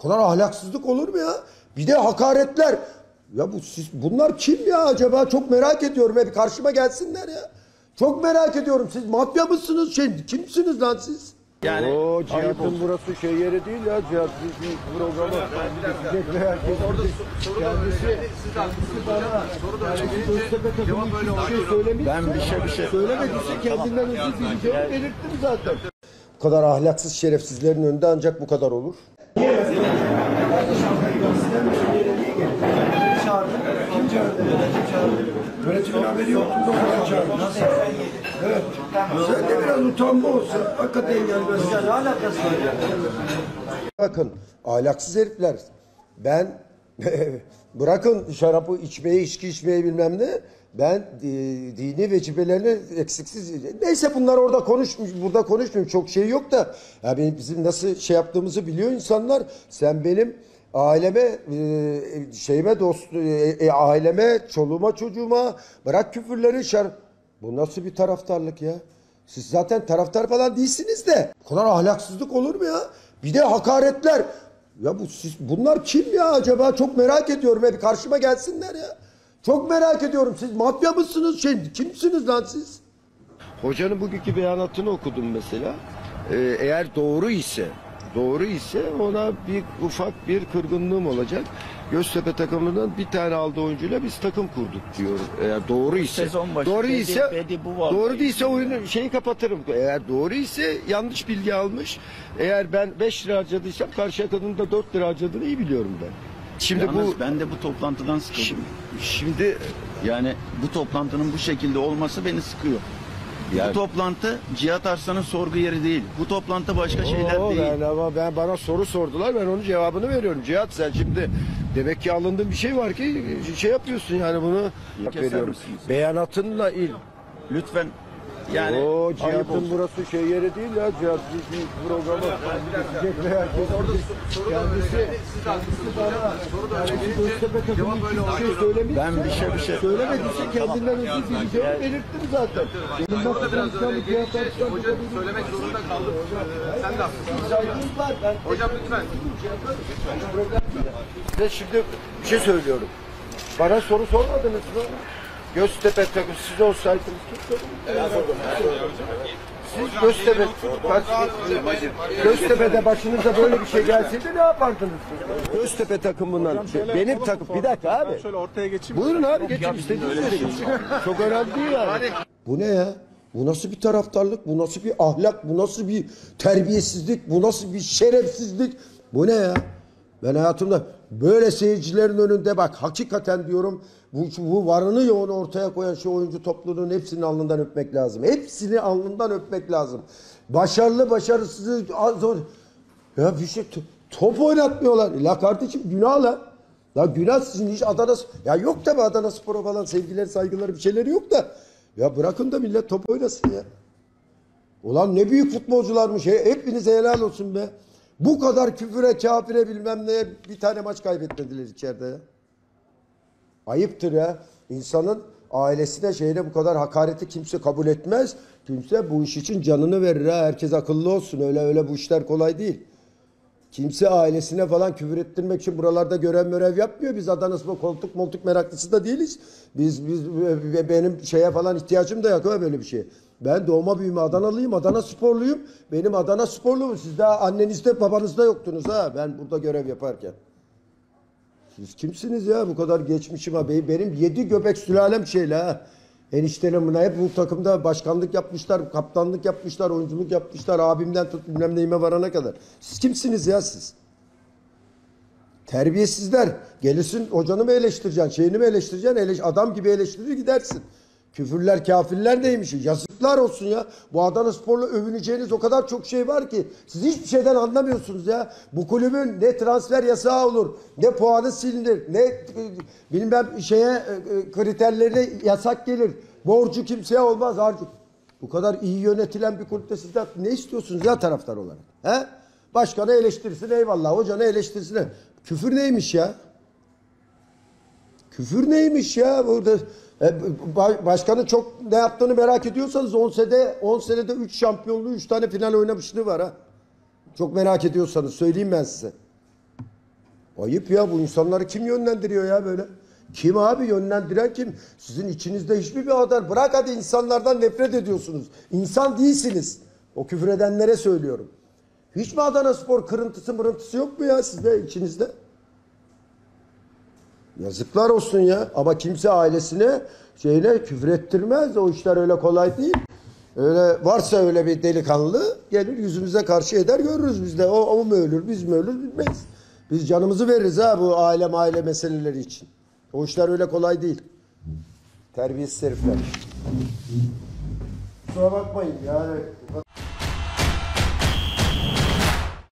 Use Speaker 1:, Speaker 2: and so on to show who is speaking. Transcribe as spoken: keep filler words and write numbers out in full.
Speaker 1: Bu kadar ahlaksızlık olur mu ya? Bir de hakaretler. Ya bu siz, bunlar kim ya acaba? Çok merak ediyorum. Hep karşıma gelsinler ya. Çok merak ediyorum. Siz mafya mısınız? Şey, kimsiniz lan siz?
Speaker 2: Yani
Speaker 1: o Cihat'ın burası şey yeri değil ya. Cihat programı.
Speaker 2: orada soru da kendisi, siz haklısınız hocam. Soru da öyle gelince cevap öyle oluyor.
Speaker 1: Ben bir şey bir şey söylemediyse kendinden özür dileyeceğimi belirttim zaten. Bu kadar ahlaksız şerefsizlerin önünde ancak bu kadar olur.
Speaker 3: Kim çağırdı? Yönetimin haberi yok. Evet. Sen de biraz utanma olsa hakikaten gelmez.
Speaker 4: Ya ne alakası var ya?
Speaker 1: Bakın ahlaksız herifler. Ben bırakın şarabı içmeyi, içki içmeyi bilmem ne. Ben e, dini vecibelerini eksiksiz... Neyse bunlar orada konuşmuş, burada konuşmuyorum. Çok şey yok da. Ya benim, bizim nasıl şey yaptığımızı biliyor insanlar. Sen benim aileme, e, şeyime, dost, e, e, aileme, çoluğuma, çocuğuma bırak küfürleri şar... Bu nasıl bir taraftarlık ya? Siz zaten taraftar falan değilsiniz de. Bu kadar ahlaksızlık olur mu ya? Bir de hakaretler. Ya bu siz, bunlar kim ya acaba? Çok merak ediyorum. Hep karşıma gelsinler ya. Çok merak ediyorum. Siz mafya mısınız? Şey, kimsiniz lan siz?
Speaker 5: Hocanın bugünkü beyanatını okudum mesela. Ee, eğer doğru ise, doğru ise ona bir ufak bir kırgınlığım olacak. Göztepe takımından bir tane aldığı oyuncuyla biz takım kurduk diyor. Eğer doğru ise, doğru
Speaker 2: dedi,
Speaker 5: ise,
Speaker 2: dedi, bu var.
Speaker 5: doğru değilse oyunu şeyi kapatırım. Eğer doğru ise yanlış bilgi almış. Eğer ben beş lira harcadıysam karşı kadının da dört lira harcadığını iyi biliyorum ben.
Speaker 2: Şimdi Yalnız bu ben de bu toplantıdan sıkıldım.
Speaker 5: Şimdi, şimdi
Speaker 2: yani bu toplantının bu şekilde olması beni sıkıyor. Yani, bu toplantı Cihat Arslan'ın sorgu yeri değil. Bu toplantı başka şeyler
Speaker 5: Oo,
Speaker 2: değil.
Speaker 5: Ben, ama ben bana soru sordular, ben onun cevabını veriyorum. Cihat sen şimdi demek ki alındığın bir şey var ki şey yapıyorsun yani bunu veriyorum.
Speaker 2: Misiniz?
Speaker 5: Beyanatınla il.
Speaker 2: Lütfen yani
Speaker 5: O Cihat'ın burası şey yeri değil ya. Cihat programı.
Speaker 2: orada soru da kendisi, siz haklısınız hocam. Soru da öyle gelince cevap öyle oluyor.
Speaker 5: Ben bir şey bir şey
Speaker 1: Söylemediyse kendinden özür dileyeceğimi belirttim zaten. Benim
Speaker 2: Soru da biraz öyle gelince hoca söylemek zorunda kaldım. Sen de haklısın. Hocam lütfen.
Speaker 5: Size şimdi bir şey söylüyorum. Bana soru sormadınız mı? Göztepe takım siz olsaydınız kim sordu? Siz Göztepe kaç, Göztepe'de başınıza böyle bir şey gelseydi ne yapardınız? Göztepe takımından benim takım bir dakika abi.
Speaker 6: Şöyle ortaya geçeyim.
Speaker 5: Buyurun abi geçin istediğiniz yere geçin. Çok önemli değil yani.
Speaker 1: Bu ne ya? Bu nasıl bir taraftarlık? Bu nasıl bir ahlak? Bu nasıl bir terbiyesizlik? Bu nasıl bir şerefsizlik? Bu ne ya? Ben hayatımda böyle seyircilerin önünde bak hakikaten diyorum bu, bu varını yoğunu ortaya koyan şu oyuncu topluluğunun hepsini alnından öpmek lazım. Hepsini alnından öpmek lazım. Başarılı başarısız zor. Ya bir şey top oynatmıyorlar. La kardeşim günah la. La günah sizin hiç Adana ya yok tabi Adana Spor'a falan sevgileri saygıları bir şeyleri yok da. Ya bırakın da millet top oynasın ya. Ulan ne büyük futbolcularmış. Hepinize helal olsun be. Bu kadar küfüre, kafire bilmem neye bir tane maç kaybetmediler içeride ya. Ayıptır ya. İnsanın ailesine şeyine bu kadar hakareti kimse kabul etmez. Kimse bu iş için canını verir ha. Herkes akıllı olsun. Öyle öyle bu işler kolay değil. Kimse ailesine falan küfür ettirmek için buralarda görev mörev yapmıyor. Biz Adana Spor koltuk moltuk meraklısı da değiliz. Biz, biz benim şeye falan ihtiyacım da yok ha böyle bir şey. Ben doğma büyüme Adanalıyım, Adana Sporluyum. Benim Adana Sporluyum. Siz daha annenizde babanızda yoktunuz ha. Ben burada görev yaparken. Siz kimsiniz ya bu kadar geçmişim ha. Benim yedi göbek sülalem şeyle ha. Eniştenim hep bu takımda başkanlık yapmışlar, kaptanlık yapmışlar, oyunculuk yapmışlar. Abimden tut bilmem neyime varana kadar. Siz kimsiniz ya siz? Terbiyesizler. Gelirsin hocanı mı eleştireceksin, şeyini mi eleştireceksin? Eleş adam gibi eleştirir gidersin. Küfürler, kafirler neymiş? Yazıklar olsun ya. Bu Adana Spor'la övüneceğiniz o kadar çok şey var ki. Siz hiçbir şeyden anlamıyorsunuz ya. Bu kulübün ne transfer yasağı olur, ne puanı silinir, ne bilmem şeye kriterlerine yasak gelir. Borcu kimseye olmaz. Harcı. Bu kadar iyi yönetilen bir kulüpte siz de ne istiyorsunuz ya taraftar olarak? He? Başkanı eleştirsin eyvallah, hocanı eleştirsin. Küfür neymiş ya? Küfür neymiş ya burada? Başkanın çok ne yaptığını merak ediyorsanız on senede on senede üç şampiyonluğu üç tane final oynamışlığı var ha. Çok merak ediyorsanız söyleyeyim ben size. Ayıp ya, bu insanları kim yönlendiriyor ya böyle? Kim abi, yönlendiren kim? Sizin içinizde hiçbir bir adar. Bırak hadi, insanlardan nefret ediyorsunuz. İnsan değilsiniz. O küfür edenlere söylüyorum. Hiç mi Adanaspor kırıntısı mırıntısı yok mu ya sizde, içinizde? Yazıklar olsun ya. Ama kimse ailesine şeyine küfür ettirmez. O işler öyle kolay değil. Öyle varsa öyle bir delikanlı gelir yüzümüze karşı eder, görürüz biz de. O, o mu ölür, biz mi ölür bilmeyiz. Biz canımızı veririz ha bu aile aile meseleleri için. O işler öyle kolay değil. Terbiyesiz herifler. Kusura bakmayın yani.